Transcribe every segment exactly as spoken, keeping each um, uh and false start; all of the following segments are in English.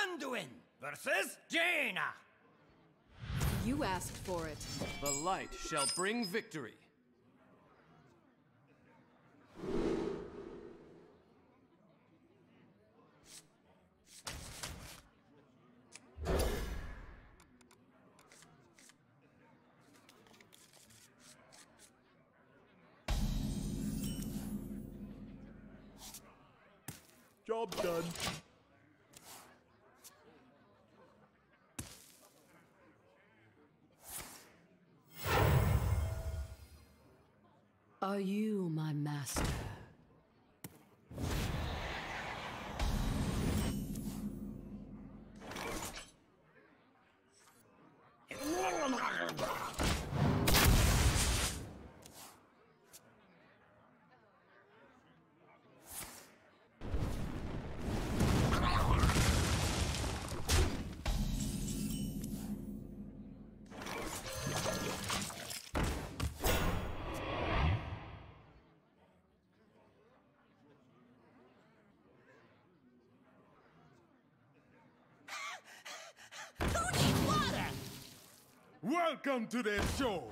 Anduin versus Jaina. You asked for it. The light shall bring victory. Job done. Are you my master? Welcome to the show!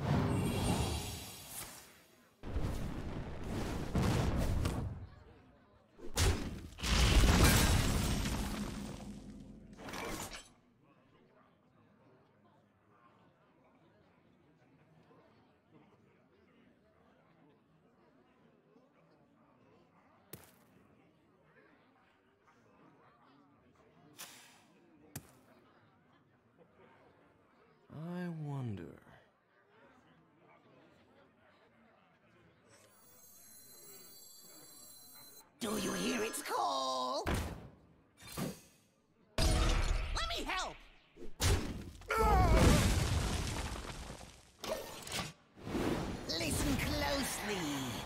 I wonder... Do you hear its call? Let me help! Listen closely.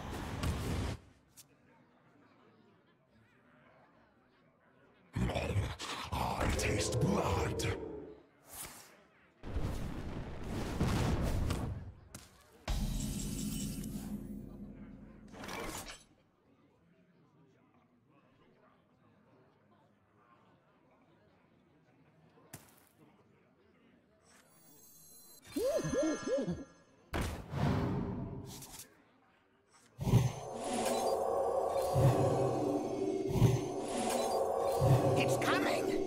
I taste blood. It's coming!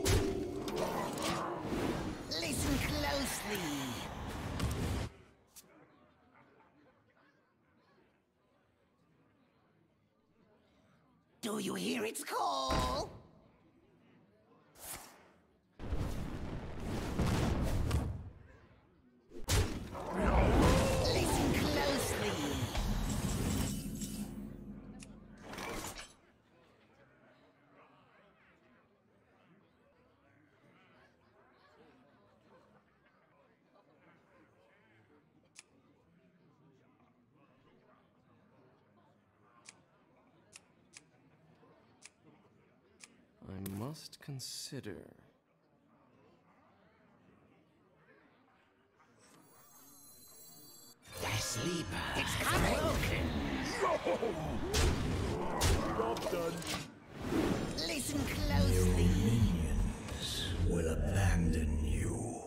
Listen closely. Do you hear its call? Listen closely. I must consider... The sleeper. It's coming! Job done. Listen closely. Minions will abandon you.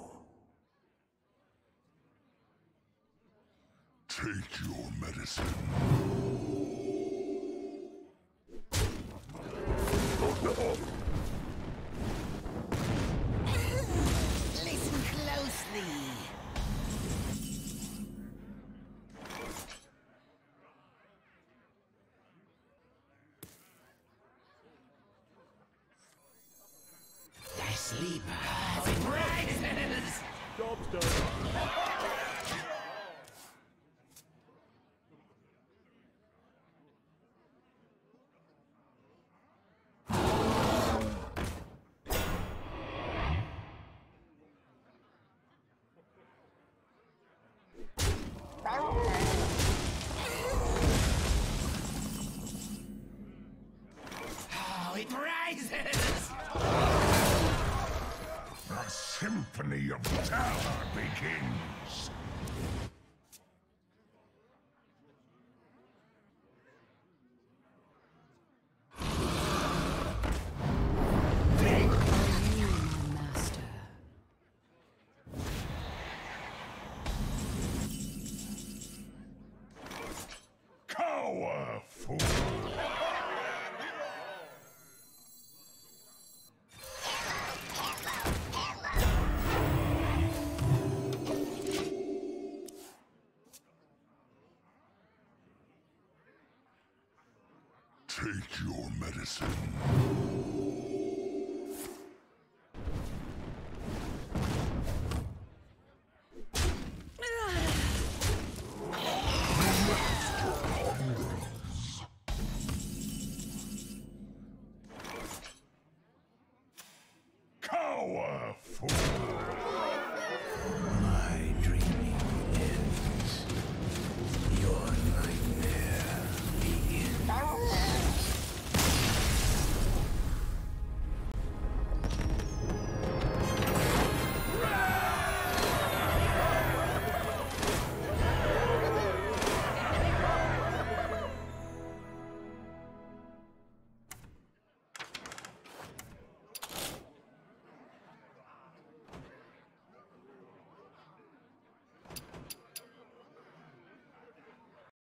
Take your medicine. Listen closely. The sleeper rises. Job's done. Oh, it rises. The symphony of terror begins. Are you my Await your medicine. Cower, fool!